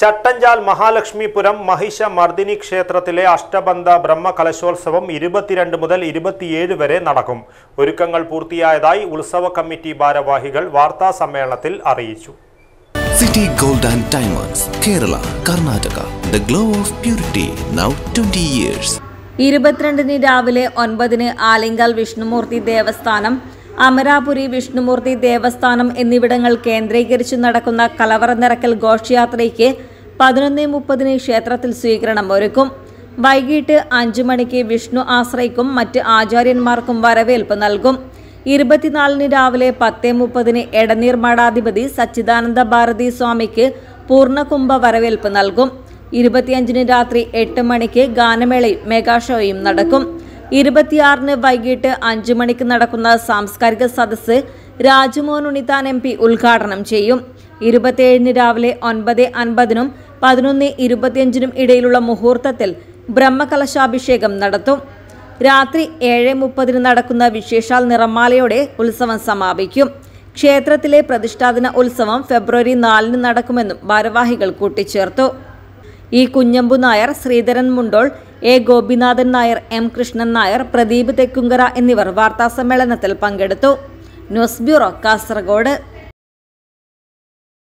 ചട്ടഞ്ചാൽ മഹാലക്ഷ്മിപുരം മഹിഷ മർദിനി ക്ഷേത്രത്തിലെ അഷ്ടബന്ധ ബ്രഹ്മകലശോത്സവം 22 മുതൽ 27 വരെ നടക്കും. ഒരുക്കങ്ങൾ പൂർത്തിയായതായി ഉത്സവ കമ്മിറ്റി ഭാരവാഹികൾ വാർത്താ സമ്മേളനത്തിൽ അറിയിച്ചു. City Gold and Diamonds, Kerala, Karnataka. The glow of purity, now 20 years. 22 രാവിലെ 9 ആലിങ്കൽ വിഷ്ണുമൂർത്തി ദേവസ്ഥാനം, അമരാപുരി വിഷ്ണുമൂർത്തി ദേവസ്ഥാനം എന്നിവിടങ്ങൾ കേന്ദ്രീകരിച്ച് നടക്കുന്ന കലവറ നിറക്കൽ ഘോഷയാത്രയ്ക്ക് 11:30 ക്ഷേത്രത്തിൽ സ്വീകരണം ഒരുക്കും. വൈകിട്ട് 5 മണിക്ക് വിഷ്ണു ആശ്രയിക്കും മറ്റ് ആചാര്യന്മാർക്കും വരവേൽപ്പ് നൽകും. 24 രാവിലെ 10:30 എടനീർ മഠാധിപതി സച്ചിദാനന്ദ ഭാരതി സ്വാമിക്ക് പൂർണ്ണകുംഭ വരവേൽപ്പ് നൽകും. 25 രാത്രി 8 മണിക്ക് ഗാനമേളയും മെഗാഷോയും നടക്കും. 26 വൈകിട്ട് 5 മണിക്ക് നടക്കുന്ന സാംസ്കാരിക സദസ്സ് രാജ്മോഹൻ ഉണ്ണിത്താൻ MP ഉദ്ഘാടനം ചെയ്യും. 27 രാവിലെ 9:50 11:25 ഇടയിലുള്ള മുഹൂർത്തത്തിൽ ബ്രഹ്മകലശാഭിഷേകം നടത്തും. രാത്രി 7:30 നടക്കുന്ന വിശേഷാൽ നിറമാലയോടെ ഉത്സവം സമാപിക്കും. ക്ഷേത്രത്തിലെ പ്രതിഷ്ഠാദിന ഉത്സവം ഫെബ്രുവരി 4 നടക്കുമെന്നും ഭാരവാഹികൾ കൂട്ടിച്ചേർത്തു. E Kunhambu Nair, Sreedharan Mundol, A Gopinathan Nair, M Krishnan Nair, Pradeep Thekkunkara എന്നിവർ വാർത്താസമ്മേളനത്തിൽ പങ്കെടുത്തു. News bureau, Kasaragod.